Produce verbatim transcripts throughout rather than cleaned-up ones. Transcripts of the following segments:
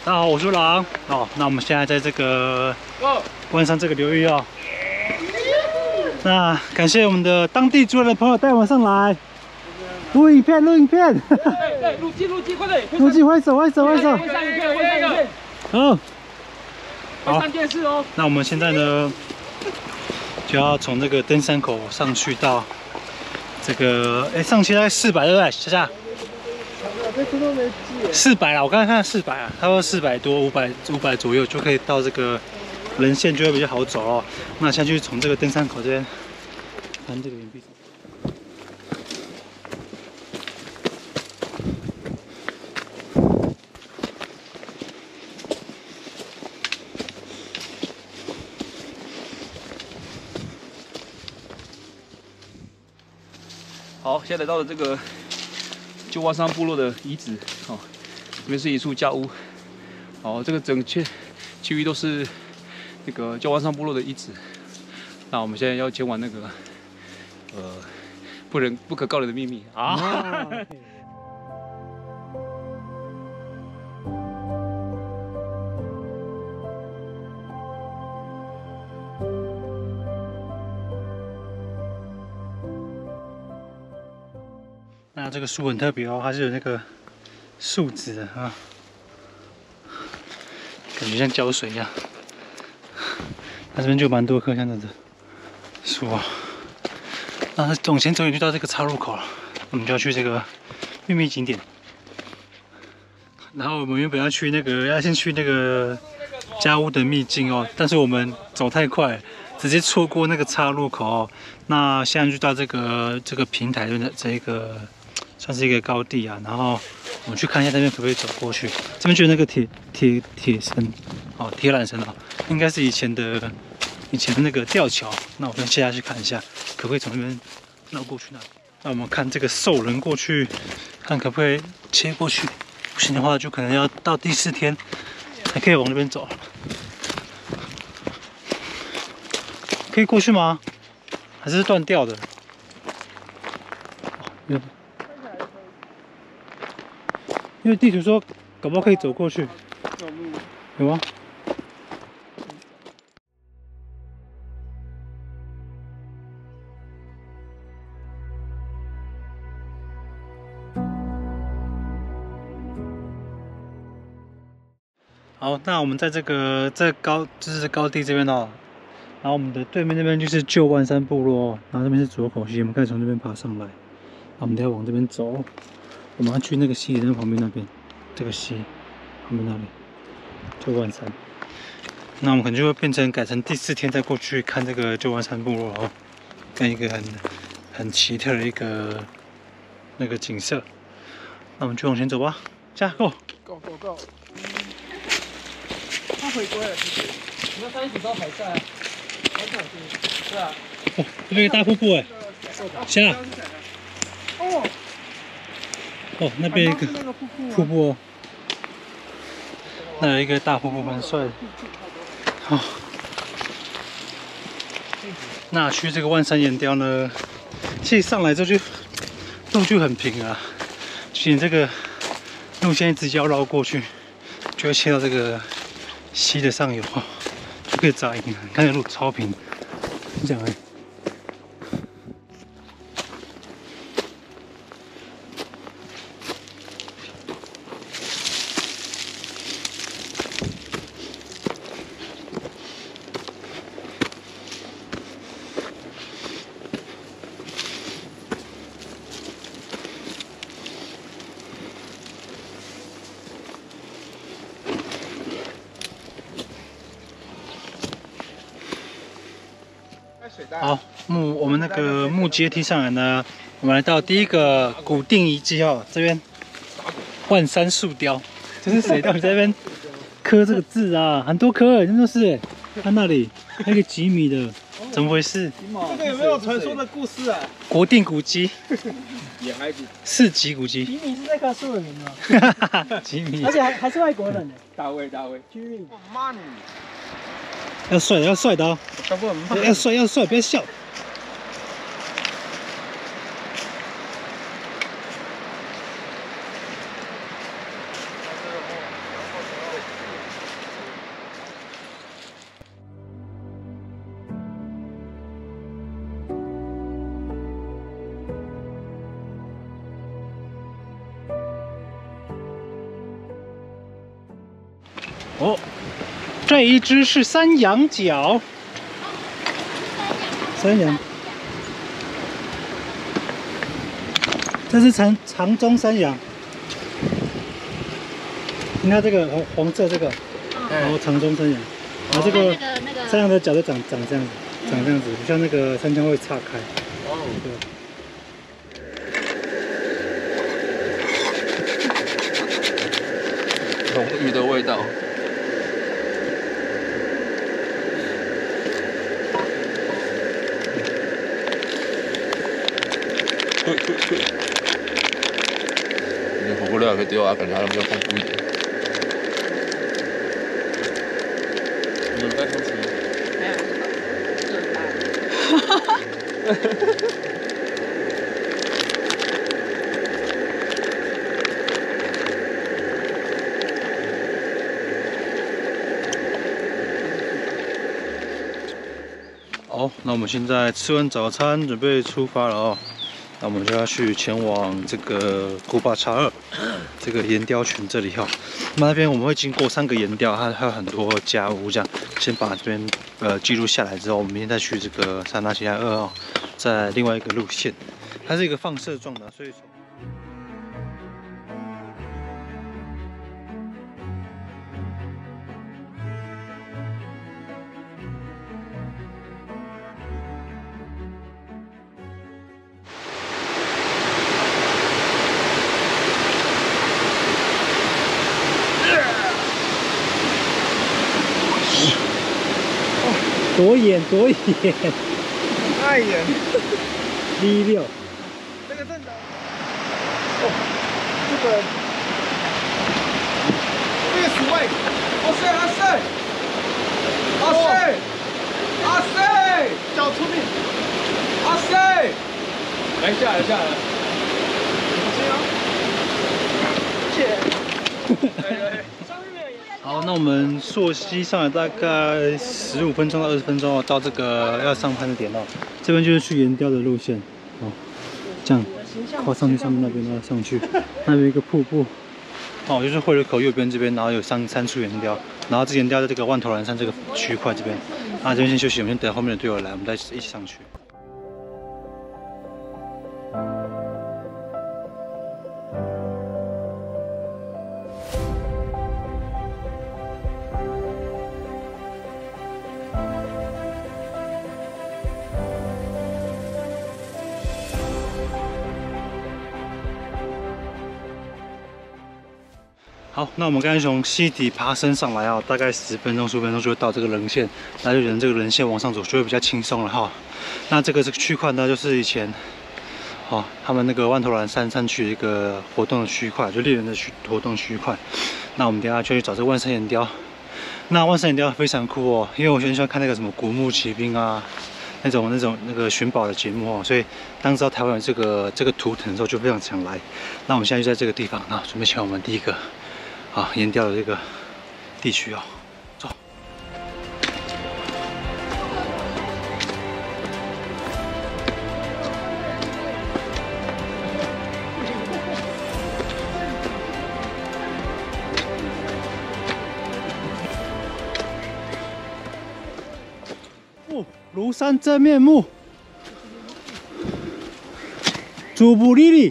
大家好，我是狼。哦，那我们现在在这个万山这个流域哦。那感谢我们的当地族人的朋友带我们上来录影片，录影片。 对，录机录机，快点！ 录机，挥手，挥手，挥手。 会上影片，会上影片。 好。 好，上电视哦。 那我们现在呢，就要从这个登山口上去到这个，哎，上去大概四百，对不对？夏夏。 四百啦，我刚才看四百啊，差不多四百多、五百、五百左右就可以到这个人线，就会比较好走哦。那现在就从这个登山口这边翻这个岩壁走。 好，现在来到了这个旧万山部落的遗址，哦，这边是一处家屋，哦，这个整区区域都是那个旧万山部落的遗址。那我们现在要前往那个呃不人不可告人的秘密啊。 那这个树很特别哦，它是有那个树脂的啊，感觉像胶水一样。它这边就蛮多棵像这样子树啊。那往前走远就到这个岔路口了，我们就要去这个秘密景点。然后我们原本要去那个，要先去那个家屋的秘境哦，但是我们走太快，直接错过那个岔路口哦。那现在就到这个这个平台的这一个。 算是一个高地啊，然后我们去看一下这边可不可以走过去。这边就有那个铁铁铁绳，哦，铁缆绳哦，应该是以前的以前的那个吊桥。那我先下去看一下，可不可以从那边绕过去那里？那我们看这个兽人过去，看可不可以切过去。不行的话，就可能要到第四天才可以往那边走。可以过去吗？还是断掉的？有。 因为地图说，搞不好可以走过去。有吗？好，那我们在这个在高就是高地这边哦，然后我们的对面那边就是旧万山部落哦，然后这边是左口溪，我们可以从这边爬上来。那我们等下往这边走。 我们要去那个溪的旁边那边，这个溪旁边那里，旧万山。那我们可能就会变成改成第四天再过去看这个旧万山部落哦，看一个很很奇特的一个那个景色。那我们就往前走吧，加 go go go go。他回归了，其实。你看他一直都还在啊，还在对啊。 哦，这边有大瀑布哎，下。哦。 哦，那边一个瀑布哦，那有一个大瀑布，蛮帅的。好，那去这个万山岩雕呢，其实上来之后就路就很平啊，其实这个路线直接要绕过去，就会切到这个溪的上游哦，就可以扎营。你看这路超平，这样而已。 好，木我们那个木阶梯上来呢，我们来到第一个古定遗迹哦，这边万山树雕，这是谁到底在这边刻这个字啊？很多刻，真的是，看那里那个几米的，怎么回事？ 这个有没有传说的故事啊？ 国定古迹， 野孩子， 四级古迹。 吉米是这棵树的名吗？ 吉米， 而且还还是外国人呢。 大卫，大卫， 吉米， 妈你， 要帅的，要帅的哦，要帅要帅，不要笑。 哦，这一只是山羊角。山羊。这是长长鬃山羊。你看这个红红色这个，然后长鬃山羊，然后这个山羊的脚就长长这样子，长这样子，不像那个山羌会岔开。哦，对。 红鱼的味道。对对对。你火锅料可以丢啊，感觉好像比较丰富一点。你有在偷吃？没有，这么大。哈哈哈。 好，那我们现在吃完早餐，准备出发了哦。那我们就要去前往这个古巴查尔这个岩雕群这里哈。那那边我们会经过三个岩雕，它还有很多家屋这样。先把这边呃记录下来之后，我们明天再去这个萨纳奇亚二号，在另外一个路线。它是一个放射状的，所以从 多远多远， 太远。 V 六， 这个正常。哦，这个这个鼠位，阿塞阿塞，阿塞阿塞，脚出面，阿塞，来下来下来，谢谢。 好，那我们溯溪上来大概十五分钟到二十分钟哦，到这个要上攀的点哦。这边就是去岩雕的路线哦，这样跨上去上面那边要上去，那边一个瀑布哦，就是汇流口右边这边，然后有三三处岩雕，然后这岩雕在这个万头蓝山这个区块这边。那这边先休息，我们先等后面的队友来，我们再一起上去。 好，那我们刚才从溪底爬升上来啊，大概十分钟、十五分钟就会到这个人线，那就沿这个人线往上走，就会比较轻松了哈。那这个这个区块呢，就是以前哦他们那个万头蓝山山区的一个活动的区块，就猎人的区活动区块。那我们等一下就去找这个万山岩雕。那万山岩雕非常酷哦，因为我很喜欢看那个什么古墓奇兵啊，那种那种那个寻宝的节目哦，所以当知道台湾有这个这个图腾的时候，就非常想来。那我们现在就在这个地方，那准备前往我们第一个。 啊，岩雕的这个地区哦，走。哦，庐山真面目，祖布里里。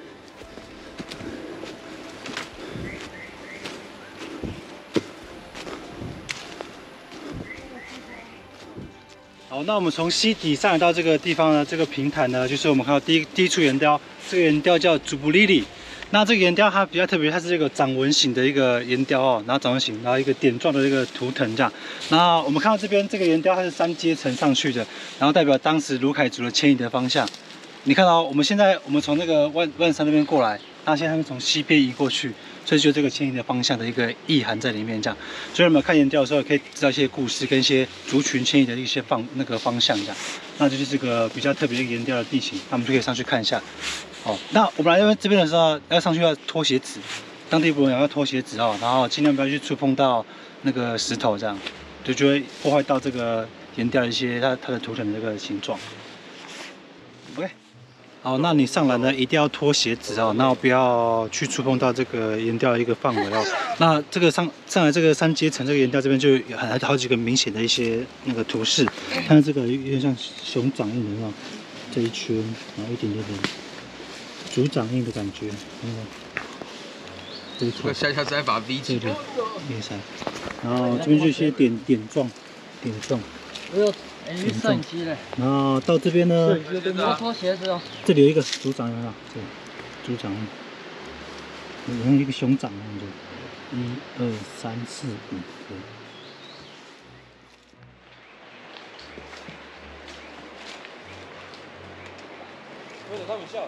好，那我们从溪底上来到这个地方呢，这个平坦呢，就是我们看到第一第一处岩雕，这个岩雕叫祖布里里。那这个岩雕它比较特别，它是这个掌纹形的一个岩雕哦，然后掌纹形，然后一个点状的这个图腾这样。然后我们看到这边这个岩雕它是三阶层上去的，然后代表当时卢凯族的迁移的方向。你看到、哦、我们现在我们从那个万万山那边过来，那现在他们从西边移过去。 所以就这个迁移的方向的一个意涵在里面，这样，所以我们看岩雕的时候，可以知道一些故事跟一些族群迁移的一些方那个方向，这样，那就是这个比较特别的岩雕的地形，那我们就可以上去看一下。哦，那我们来这边的时候，要上去要脱鞋子，当地不人要脱鞋子哦，然后尽量不要去触碰到那个石头，这样，就就会破坏到这个岩雕的一些它它的图腾的这个形状。OK。 哦，那你上来呢，一定要脱鞋子哦，然后不要去触碰到这个岩雕的一个范围哦。那这个上上来这个三阶层这个岩雕这边就有很好几个明显的一些那个图示，看这个有点像熊掌印的那种这一圈，然后一点点的足掌印的感觉，那个这个下下再把 V 起这个叶山，然后这边就一些点点状，点状。 我有哎，摄影机嘞， 然后到这边呢， 我脱鞋子哦。 这里有一个足掌印啊，这里足掌印，有像一个熊掌那样子，一二三四五，对。 为了他们笑。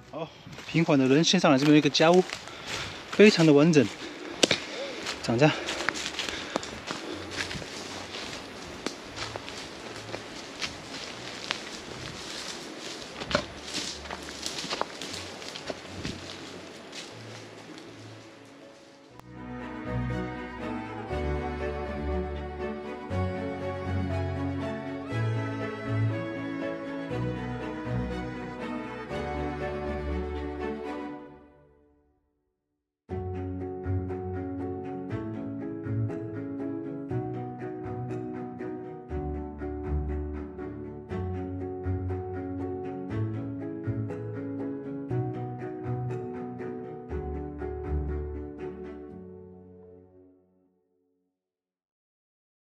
平缓的人线上来这边有一个家屋，非常的完整，长这样。